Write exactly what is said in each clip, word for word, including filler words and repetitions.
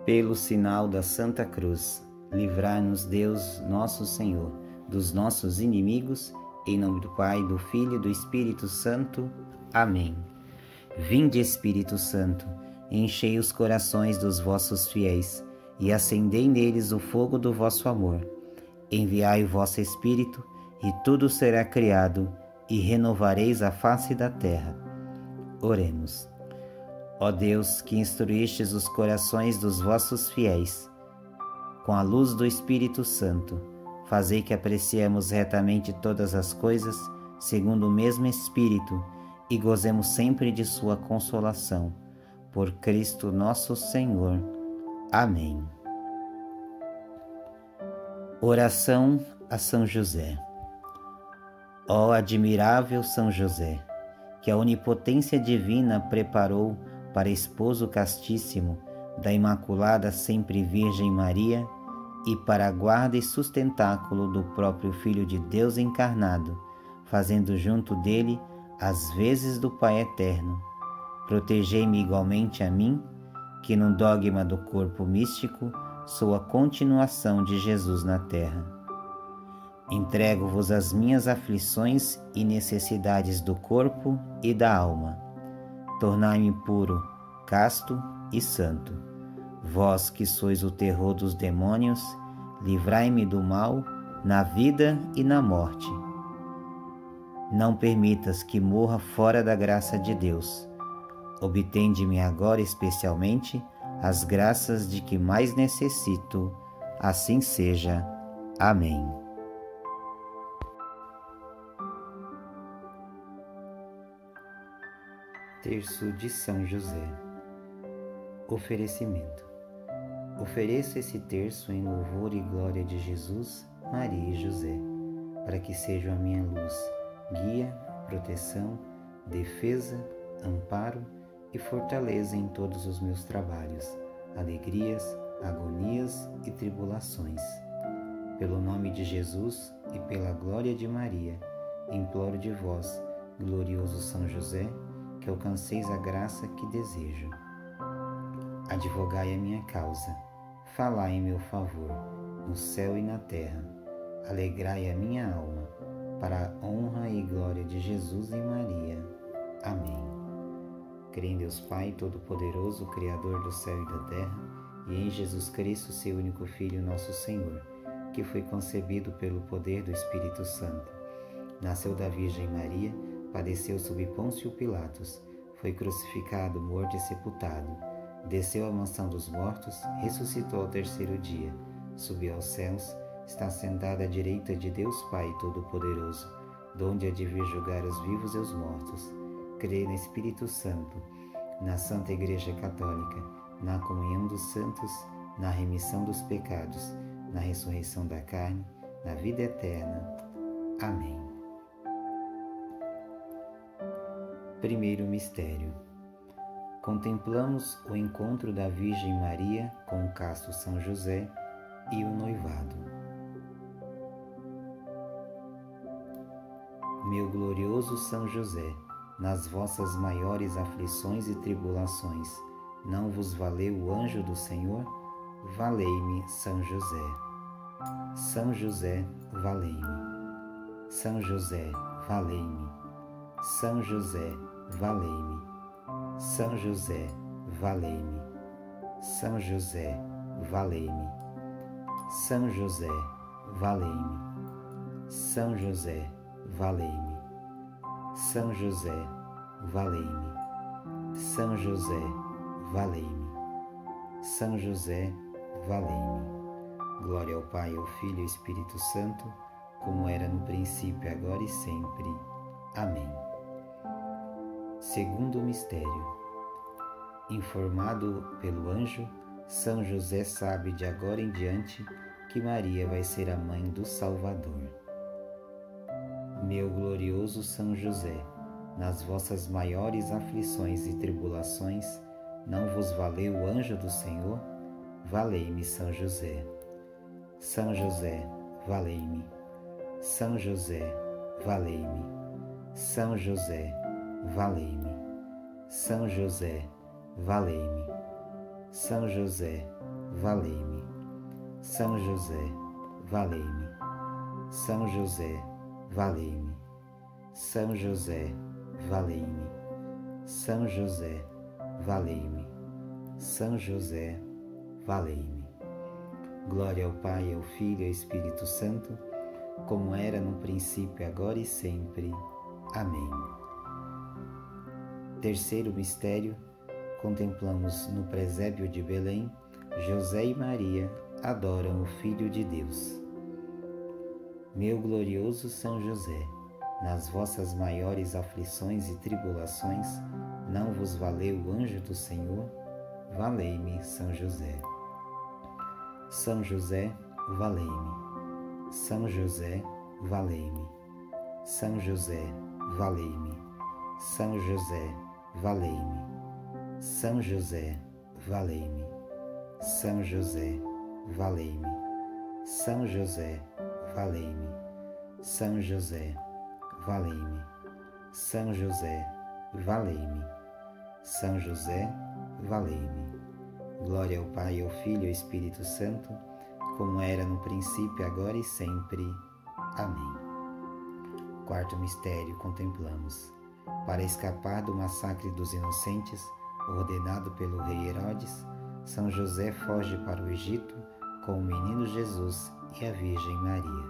Pelo sinal da Santa Cruz, livrai-nos Deus, nosso Senhor, dos nossos inimigos, em nome do Pai, do Filho e do Espírito Santo. Amém. Vinde, Espírito Santo, enchei os corações dos vossos fiéis e acendei neles o fogo do vosso amor. Enviai o vosso Espírito, e tudo será criado, e renovareis a face da terra. Oremos. Ó Deus, que instruístes os corações dos vossos fiéis, com a luz do Espírito Santo, fazei que apreciemos retamente todas as coisas, segundo o mesmo Espírito, e gozemos sempre de sua consolação. Por Cristo nosso Senhor. Amém. Oração a São José. Ó admirável São José, que a onipotência divina preparou para esposo castíssimo da Imaculada Sempre Virgem Maria e para a guarda e sustentáculo do próprio Filho de Deus encarnado, fazendo junto dele as vezes do Pai Eterno. Protegei-me igualmente a mim, que no dogma do corpo místico sou a continuação de Jesus na terra. Entrego-vos as minhas aflições e necessidades do corpo e da alma. Tornai-me puro, casto e santo. Vós que sois o terror dos demônios, livrai-me do mal na vida e na morte. Não permitas que morra fora da graça de Deus. Obtende-me agora especialmente as graças de que mais necessito. Assim seja. Amém. Terço de São José. Oferecimento. Ofereço esse terço em louvor e glória de Jesus, Maria e José, para que sejam a minha luz, guia, proteção, defesa, amparo e fortaleza em todos os meus trabalhos, alegrias, agonias e tribulações. Pelo nome de Jesus e pela glória de Maria, imploro de vós, glorioso São José, que alcanceis a graça que desejo. Advogai a minha causa, falai em meu favor, no céu e na terra, alegrai a minha alma, para a honra e glória de Jesus e Maria. Amém. Creio em Deus Pai Todo-Poderoso, Criador do céu e da terra, e em Jesus Cristo, seu único Filho, nosso Senhor, que foi concebido pelo poder do Espírito Santo. Nasceu da Virgem Maria, padeceu sob Pôncio Pilatos, foi crucificado, morto e sepultado, desceu à mansão dos mortos, ressuscitou ao terceiro dia, subiu aos céus, está sentado à direita de Deus Pai Todo-Poderoso, donde há de vir julgar os vivos e os mortos. Creio no Espírito Santo, na Santa Igreja Católica, na comunhão dos santos, na remissão dos pecados, na ressurreição da carne, na vida eterna. Amém. Primeiro mistério. Contemplamos o encontro da Virgem Maria com o casto São José e o noivado. Meu glorioso São José, nas vossas maiores aflições e tribulações, não vos valeu o anjo do Senhor? Valei-me, São José. São José, valei-me. São José, valei-me. São José, valei-me. São José, valei-me. São José, valei-me. São José, valei-me. São José, valei-me. São José, valei-me. São José, valei-me. São José, valei-me. Glória ao Pai, ao Filho e ao Espírito Santo, como era no princípio, agora e sempre. Amém. Segundo mistério. Informado pelo anjo, São José sabe de agora em diante que Maria vai ser a mãe do Salvador. Meu glorioso São José, nas vossas maiores aflições e tribulações, não vos valeu o anjo do Senhor? Valei-me, São José. São José, valei-me. São José, valei-me. São José, valei-me. São José, valei-me. São José, valei-me. São José, valei-me. São José, valei-me. São José, valei-me. São José, valei-me. São José, valei-me. Glória ao Pai, ao Filho e ao Espírito Santo, como era no princípio, agora e sempre. Amém. Terceiro mistério, contemplamos no presépio de Belém, José e Maria adoram o Filho de Deus. Meu glorioso São José, nas vossas maiores aflições e tribulações, não vos valeu o anjo do Senhor? Valei-me, São José. São José, valei-me. São José, valei-me. São José, valei-me. São José, valei-me. São José, valei-me. São José, valei-me. São José, valei-me. São José, valei-me. São José, valei-me. São José, valei-me. Glória ao Pai, ao Filho e ao Espírito Santo, como era no princípio, agora e sempre. Amém. Quarto mistério, contemplamos. Para escapar do massacre dos inocentes, ordenado pelo rei Herodes, São José foge para o Egito com o menino Jesus e a Virgem Maria.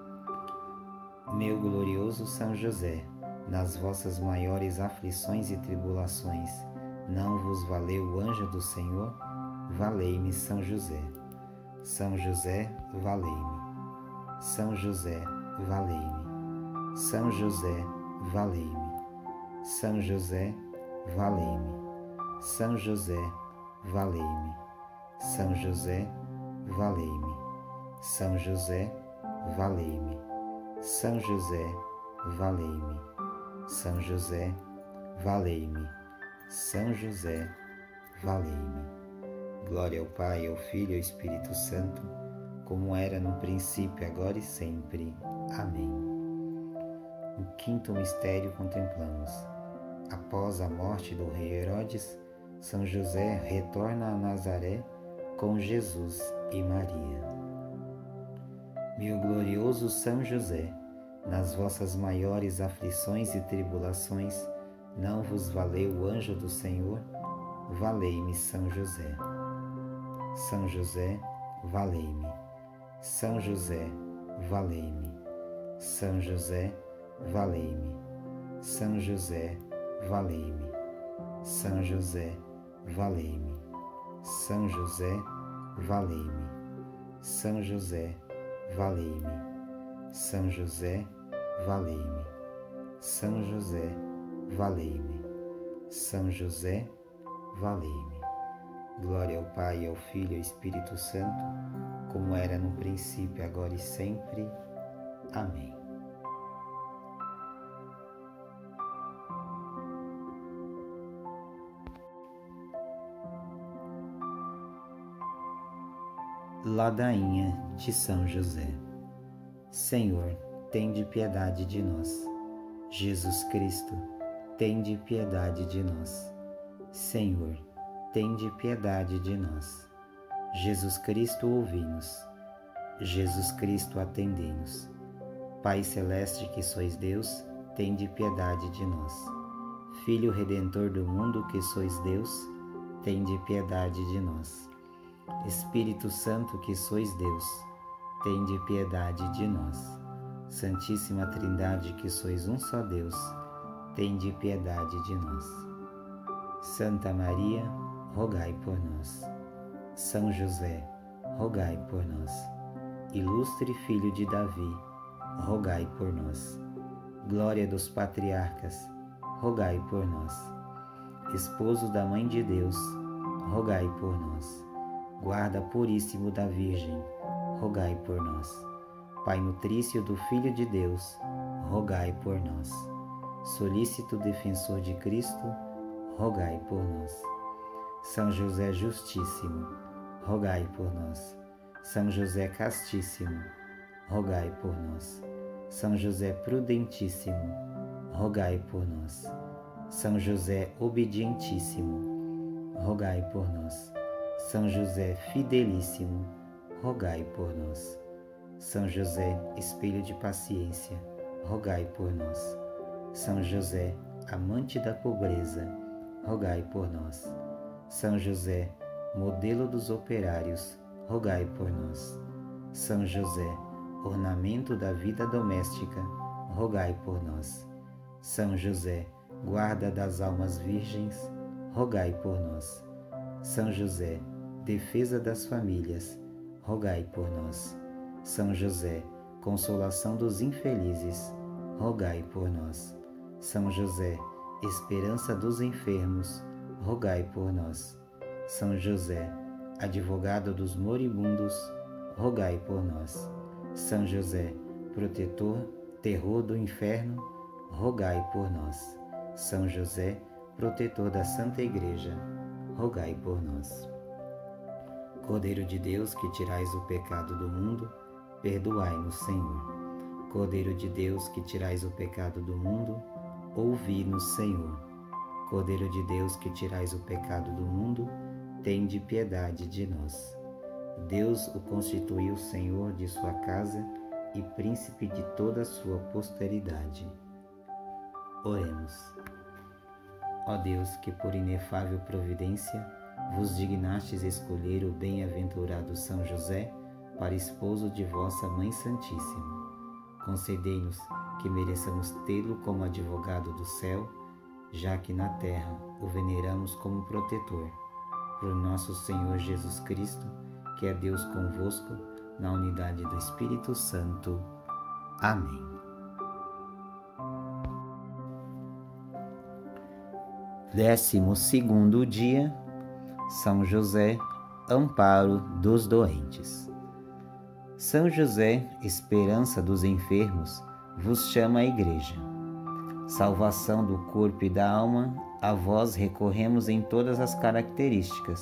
Meu glorioso São José, nas vossas maiores aflições e tribulações, não vos valeu o anjo do Senhor? Valei-me, São José. São José, valei-me. São José, valei-me. São José, valei-me. São José, valei-me. São José, valei-me. São José, valei-me. São José, valei-me. São José, valei-me. São José, valei-me. São José, valei-me. Glória ao Pai, ao Filho e ao Espírito Santo, como era no princípio, agora e sempre. Amém. O quinto mistério contemplamos. Após a morte do rei Herodes, São José retorna a Nazaré com Jesus e Maria. Meu glorioso São José, nas vossas maiores aflições e tribulações, não vos valeu o anjo do Senhor? Valei-me, São José. São José, valei-me. São José, valei-me. São José, valei-me. São José, valei-me. São José, valei-me. São José, valei-me. São José, valei-me. São José, valei-me. São José, valei-me. São José, valei-me. Glória ao Pai, ao Filho e ao Espírito Santo, como era no princípio, agora e sempre. Amém. Ladainha de São José. Senhor, tende piedade de nós. Jesus Cristo, tende piedade de nós. Senhor, tende piedade de nós. Jesus Cristo, ouvi-nos. Jesus Cristo, atendei-nos. Pai celeste que sois Deus, tende piedade de nós. Filho Redentor do mundo que sois Deus, tende piedade de nós. Espírito Santo que sois Deus, tende piedade de nós. Santíssima Trindade que sois um só Deus, tende piedade de nós. Santa Maria, rogai por nós. São José, rogai por nós. Ilustre Filho de Davi, rogai por nós. Glória dos patriarcas, rogai por nós. Esposo da Mãe de Deus, rogai por nós. Guarda puríssimo da Virgem, rogai por nós. Pai nutrício do Filho de Deus, rogai por nós. Solícito defensor de Cristo, rogai por nós. São José Justíssimo, rogai por nós. São José Castíssimo, rogai por nós. São José Prudentíssimo, rogai por nós. São José Obedientíssimo, rogai por nós. São José fidelíssimo, rogai por nós. São José, espelho de paciência, rogai por nós. São José, amante da pobreza, rogai por nós. São José, modelo dos operários, rogai por nós. São José, ornamento da vida doméstica, rogai por nós. São José, guarda das almas virgens, rogai por nós. São José, defesa das famílias, rogai por nós. São José, consolação dos infelizes, rogai por nós. São José, esperança dos enfermos, rogai por nós. São José, advogado dos moribundos, rogai por nós. São José, protetor, terror do inferno, rogai por nós. São José, protetor da Santa Igreja, rogai por nós. Cordeiro de Deus, que tirais o pecado do mundo, perdoai-nos, Senhor. Cordeiro de Deus, que tirais o pecado do mundo, ouvi-nos, Senhor. Cordeiro de Deus, que tirais o pecado do mundo, tende piedade de nós. Deus o constituiu Senhor de sua casa e príncipe de toda a sua posteridade. Oremos. Ó Deus, que por inefável providência vos dignastes escolher o bem-aventurado São José para esposo de vossa Mãe Santíssima, concedei-nos que mereçamos tê-lo como advogado do céu, já que na terra o veneramos como protetor. Por nosso Senhor Jesus Cristo, que é Deus convosco, na unidade do Espírito Santo. Amém. Décimo segundo dia, São José, amparo dos doentes. São José, esperança dos enfermos, vos chama a Igreja. Salvação do corpo e da alma, a vós recorremos em todas as características.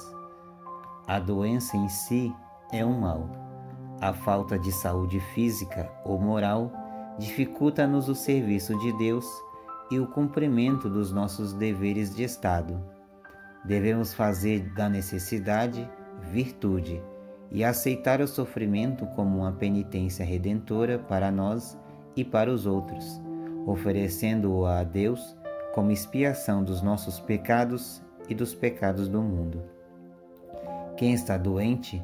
A doença em si é um mal. A falta de saúde física ou moral dificulta-nos o serviço de Deus e o cumprimento dos nossos deveres de Estado. Devemos fazer da necessidade virtude e aceitar o sofrimento como uma penitência redentora para nós e para os outros, oferecendo-o a Deus como expiação dos nossos pecados e dos pecados do mundo. Quem está doente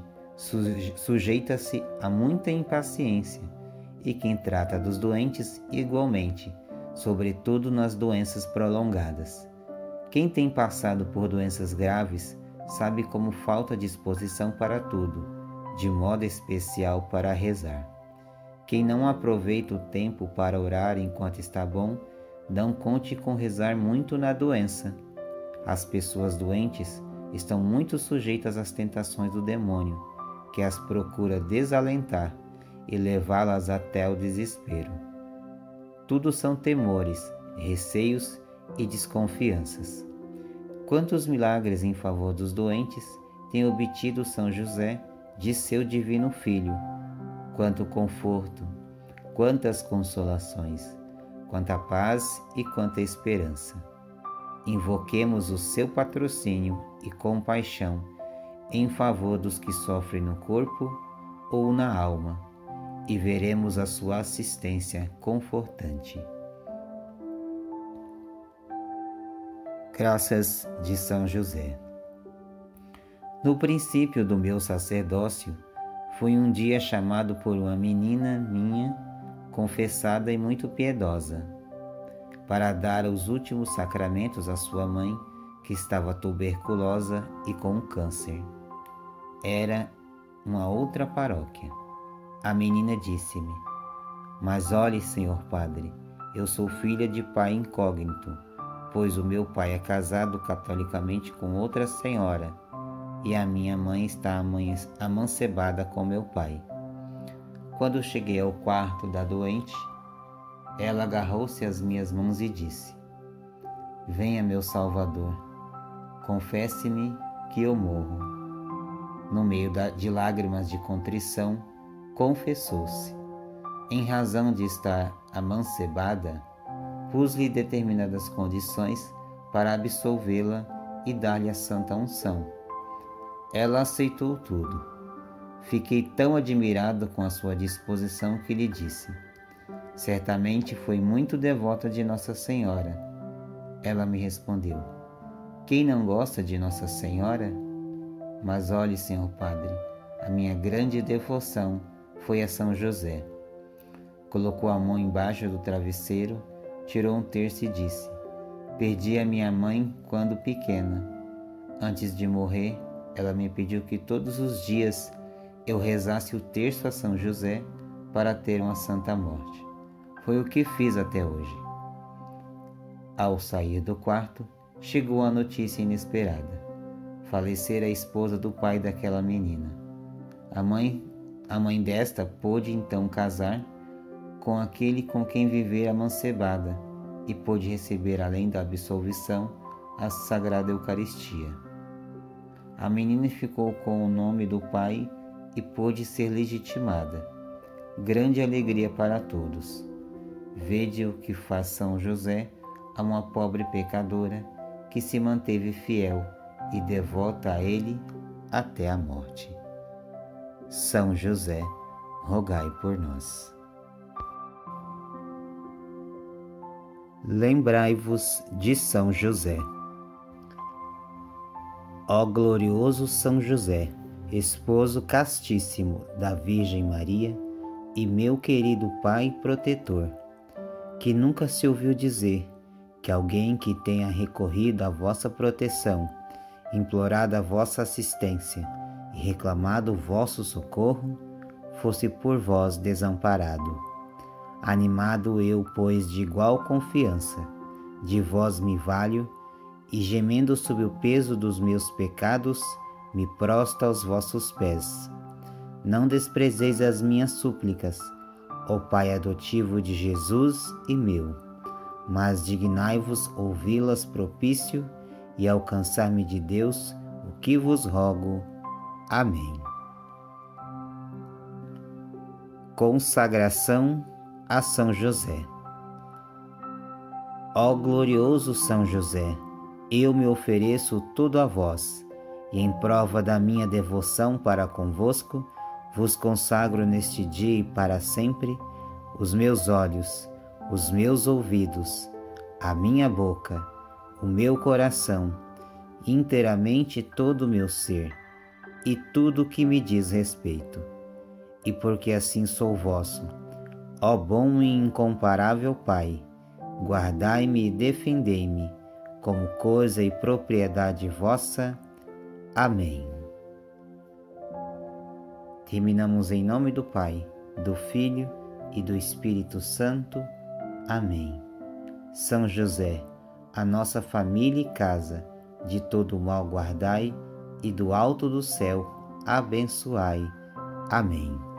sujeita-se a muita impaciência, e quem trata dos doentes igualmente, sobretudo nas doenças prolongadas. Quem tem passado por doenças graves sabe como falta disposição para tudo, de modo especial para rezar. Quem não aproveita o tempo para orar enquanto está bom, não conte com rezar muito na doença. As pessoas doentes estão muito sujeitas às tentações do demônio, que as procura desalentar e levá-las até o desespero. Tudo são temores, receios e desconfianças. Quantos milagres em favor dos doentes tem obtido São José de seu divino Filho? Quanto conforto, quantas consolações, quanta paz e quanta esperança. Invoquemos o seu patrocínio e compaixão em favor dos que sofrem no corpo ou na alma, e veremos a sua assistência confortante. Graças de São José. No princípio do meu sacerdócio, fui um dia chamado por uma menina minha, confessada e muito piedosa, para dar os últimos sacramentos à sua mãe, que estava tuberculosa e com um câncer. Era uma outra paróquia. A menina disse-me: "Mas olhe, senhor padre, eu sou filha de pai incógnito, pois o meu pai é casado catolicamente com outra senhora, e a minha mãe está amancebada com meu pai." Quando cheguei ao quarto da doente, ela agarrou-se às minhas mãos e disse: "Venha, meu Salvador, confesse-me que eu morro." No meio de lágrimas de contrição, confessou-se. Em razão de estar amancebada, pus-lhe determinadas condições para absolvê-la e dar-lhe a santa unção. Ela aceitou tudo. Fiquei tão admirado com a sua disposição que lhe disse: certamente foi muito devota de Nossa Senhora. Ela me respondeu: quem não gosta de Nossa Senhora? Mas olhe, senhor padre, a minha grande devoção foi a São José. Colocou a mão embaixo do travesseiro, tirou um terço e disse: perdi a minha mãe quando pequena. Antes de morrer, ela me pediu que todos os dias eu rezasse o terço a São José para ter uma santa morte. Foi o que fiz até hoje. Ao sair do quarto, chegou a notícia inesperada. Falecera a esposa do pai daquela menina. A mãe, a mãe desta pôde então casar com aquele com quem vivera amancebada e pôde receber, além da absolvição, a Sagrada Eucaristia. A menina ficou com o nome do pai e pôde ser legitimada. Grande alegria para todos. Vede o que faz São José a uma pobre pecadora que se manteve fiel e devota a ele até a morte. São José, rogai por nós. Lembrai-vos de São José. Ó glorioso São José, esposo castíssimo da Virgem Maria e meu querido Pai protetor, que nunca se ouviu dizer que alguém que tenha recorrido à vossa proteção, implorado a vossa assistência e reclamado o vosso socorro, fosse por vós desamparado. Animado eu, pois, de igual confiança, de vós me valho, e gemendo sob o peso dos meus pecados, me prostro aos vossos pés. Não desprezeis as minhas súplicas, ó Pai adotivo de Jesus e meu, mas dignai-vos ouvi-las propício e alcançar-me de Deus o que vos rogo. Amém. Consagração a São José. Ó glorioso São José, eu me ofereço tudo a vós, e em prova da minha devoção para convosco, vos consagro neste dia e para sempre os meus olhos, os meus ouvidos, a minha boca, o meu coração, inteiramente todo o meu ser, e tudo que me diz respeito. E porque assim sou vosso, ó bom e incomparável Pai, guardai-me e defendei-me, como coisa e propriedade vossa. Amém. Terminamos em nome do Pai, do Filho e do Espírito Santo. Amém. São José, a nossa família e casa, de todo mal guardai, e do alto do céu abençoai. Amém.